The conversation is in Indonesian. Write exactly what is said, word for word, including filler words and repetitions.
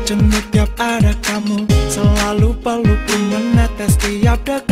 jenuh tiap ada kamu. Selalu pelukku menetes tiap detik.